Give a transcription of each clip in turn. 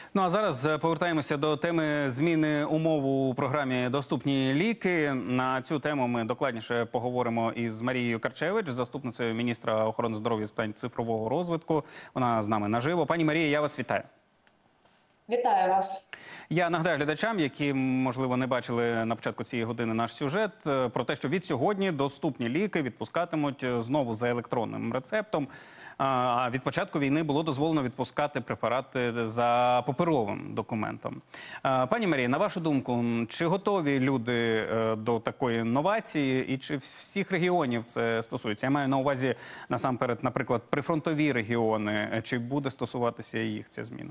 Ну а зараз повертаємося до теми зміни умов у програмі «Доступні ліки». На цю тему ми докладніше поговоримо із Марією Карчевич, заступницею міністра охорони здоров'я з питань цифрового розвитку. Вона з нами наживо. Пані Марія, я вас вітаю. Вітаю вас. Я нагадаю глядачам, які, можливо, не бачили на початку цієї години наш сюжет, про те, що від сьогодні доступні ліки відпускатимуть знову за електронним рецептом. А від початку війни було дозволено відпускати препарати за паперовим документом. Пані Марія, на вашу думку, чи готові люди до такої новації і чи всіх регіонів це стосується? Я маю на увазі, насамперед, наприклад, прифронтові регіони. Чи буде стосуватися їх ця зміна?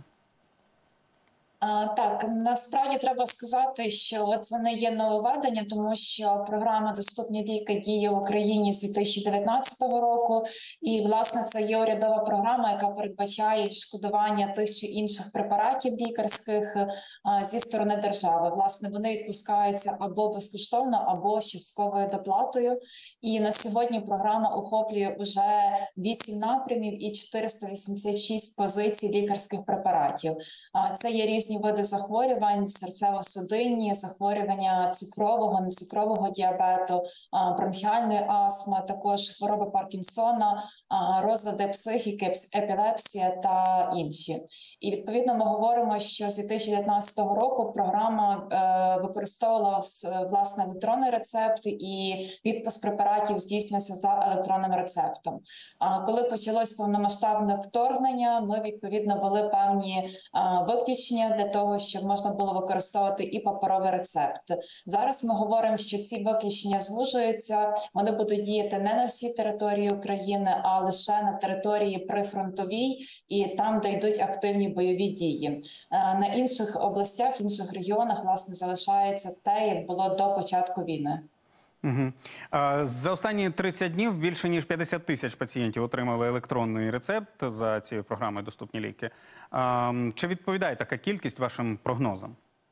Так, насправді треба сказати, що це не є нововведення, тому що програма «Доступні ліки» діє в Україні з 2019 року. І, власне, це є урядова програма, яка передбачає відшкодування тих чи інших препаратів лікарських зі сторони держави. Власне, вони відпускаються або безкоштовно, або з частковою доплатою. І на сьогодні програма охоплює уже 8 напрямів і 486 позицій лікарських препаратів. Це є різні види захворювань, серцево-судинні, захворювання цукрового, нецукрового діабету, бронхіальної астми, також хвороби Паркінсона, розлади психіки, епілепсія та інші. І, відповідно, ми говоримо, що з 2019 року програма використовувала, власне, електронний рецепт, і відпуск препаратів здійснювався за електронним рецептом. Коли почалось повномасштабне вторгнення, ми, відповідно, ввели певні виключення для того, щоб можна було використовувати і паперовий рецепт. Зараз ми говоримо, що ці виключення звужуються, вони будуть діяти не на всій території України, а лише на території прифронтовій і там, де йдуть активні бойові дії. На інших областях, інших регіонах, власне, залишається те, як було до початку війни. Угу. За останні 30 днів більше ніж 50 тисяч пацієнтів отримали електронний рецепт за цією програмою «Доступні ліки». Чи відповідає така кількість вашим прогнозам?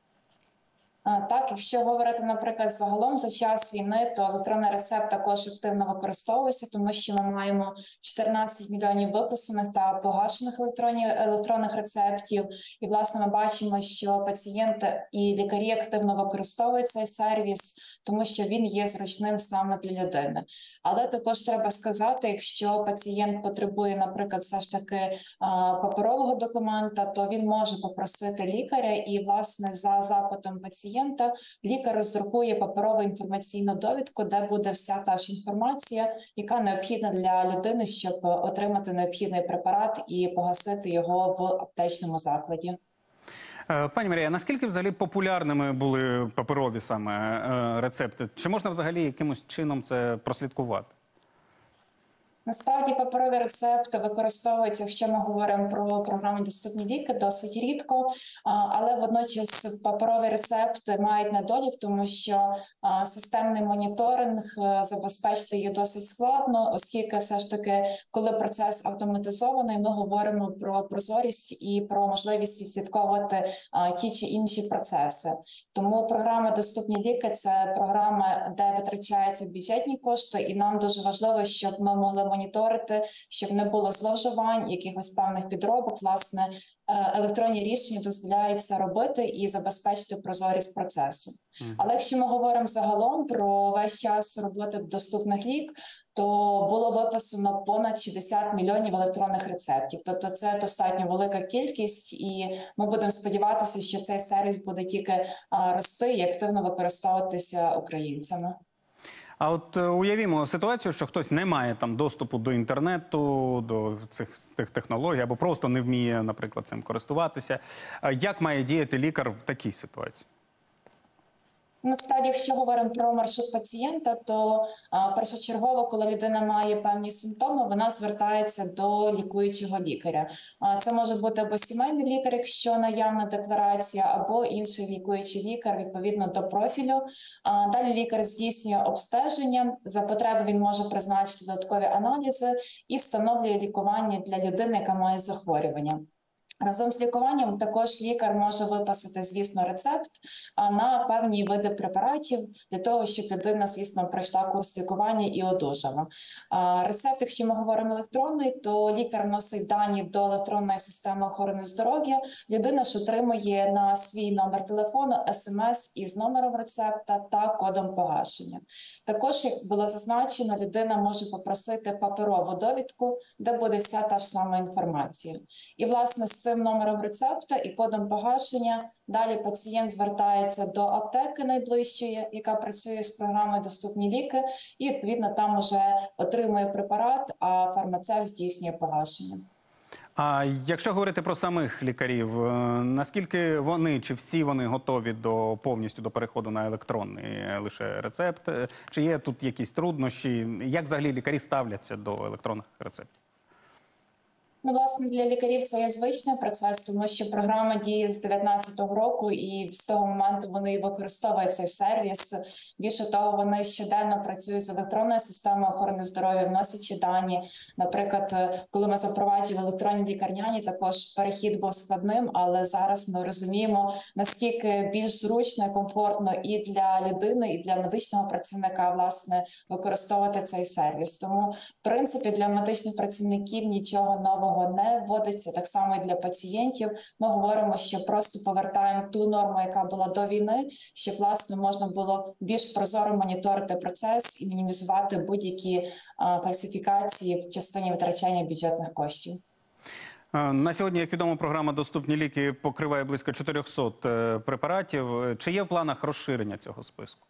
Так, якщо говорити, наприклад, загалом за час війни, то електронний рецепт також активно використовується, тому що ми маємо 14 мільйонів виписаних та погашених електронних рецептів. І, власне, ми бачимо, що пацієнти і лікарі активно використовують цей сервіс, тому що він є зручним саме для людини. Але також треба сказати, якщо пацієнт потребує, наприклад, все ж таки паперового документа, то він може попросити лікаря і, власне, за запитом пацієнта лікар роздрукує паперову інформаційну довідку, де буде вся та ж інформація, яка необхідна для людини, щоб отримати необхідний препарат і погасити його в аптечному закладі. Пані Марія, наскільки взагалі популярними були паперові саме рецепти? Чи можна взагалі якимось чином це прослідкувати? Насправді паперові рецепти використовуються, якщо ми говоримо про програму «Доступні ліки», досить рідко, але водночас паперові рецепти мають недолік, тому що системний моніторинг забезпечити її досить складно, оскільки все ж таки, коли процес автоматизований, ми говоримо про прозорість і про можливість відслідковувати ті чи інші процеси. Тому програма «Доступні ліки» – це програма, де витрачаються бюджетні кошти, і нам дуже важливо, щоб ми могли моніторити, щоб не було зловживань, якихось певних підробок. Власне, електронні рішення дозволяють це робити і забезпечити прозорість процесу. Але якщо ми говоримо загалом про весь час роботи доступних лік, то було виписано понад 60 мільйонів електронних рецептів. Тобто це достатньо велика кількість, і ми будемо сподіватися, що цей сервіс буде тільки рости і активно використовуватися українцями. А от уявімо ситуацію, що хтось не має там доступу до інтернету, до цих технологій, або просто не вміє, наприклад, цим користуватися. Як має діяти лікар в такій ситуації? Насправді, якщо говоримо про маршрут пацієнта, то першочергово, коли людина має певні симптоми, вона звертається до лікуючого лікаря. Це може бути або сімейний лікар, якщо наявна декларація, або інший лікуючий лікар, відповідно до профілю. Далі лікар здійснює обстеження, за потреби він може призначити додаткові аналізи і встановлює лікування для людини, яка має захворювання. Разом з лікуванням також лікар може виписати, звісно, рецепт на певні види препаратів для того, щоб людина, звісно, пройшла курс лікування і одужала. Рецепт, якщо ми говоримо електронний, то лікар вносить дані до електронної системи охорони здоров'я. Людина ж отримує на свій номер телефону смс із номером рецепта та кодом погашення. Також, як було зазначено, людина може попросити паперову довідку, де буде вся та ж сама інформація. І, власне, з цим номером рецепта і кодом погашення далі пацієнт звертається до аптеки найближчої, яка працює з програмою «Доступні ліки», і, відповідно, там уже отримує препарат, а фармацевт здійснює погашення. А якщо говорити про самих лікарів, наскільки вони, чи всі вони готові повністю до переходу на електронний лише рецепт? Чи є тут якісь труднощі? Як взагалі лікарі ставляться до електронних рецептів? Ну, власне, для лікарів це є звичний процес, тому що програма діє з 2019 року, і з того моменту вони використовують цей сервіс. Більше того, вони щоденно працюють з електронною системою охорони здоров'я, вносячи дані. Наприклад, коли ми запроваджували електронні лікарняні, також перехід був складним, але зараз ми розуміємо, наскільки більш зручно і комфортно і для людини, і для медичного працівника, власне, використовувати цей сервіс. Тому, в принципі, для медичних працівників нічого нового не вводиться, так само і для пацієнтів. Ми говоримо, що просто повертаємо ту норму, яка була до війни, щоб, власне, можна було більш прозоро моніторити процес і мінімізувати будь-які фальсифікації в частині витрачання бюджетних коштів. На сьогодні, як відомо, програма «Доступні ліки» покриває близько 400 препаратів. Чи є в планах розширення цього списку?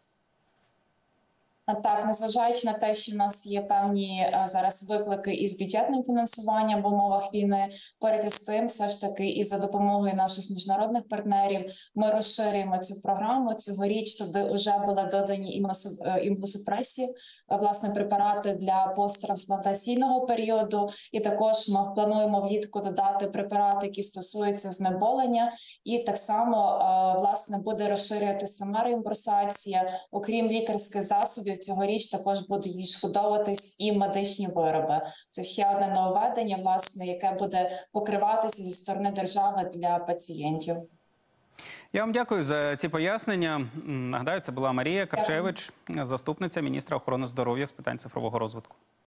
Так, незважаючи на те, що в нас є певні зараз виклики із бюджетним фінансуванням в умовах війни, поряд із тим, все ж таки, і за допомогою наших міжнародних партнерів ми розширюємо цю програму. Цьогоріч туди вже були додані імуносупресії, власне, препарати для посттрансплантаційного періоду, і також ми плануємо влітку додати препарати, які стосуються знеболення, і так само, власне, буде розширювати сама реімбурсація. Окрім лікарських засобів, цьогоріч також будуть відшкодовуватись і медичні вироби. Це ще одне нововведення, власне, яке буде покриватися зі сторони держави для пацієнтів. Я вам дякую за ці пояснення. Нагадаю, це була Марія Карчевич, заступниця міністра охорони здоров'я з питань цифрового розвитку.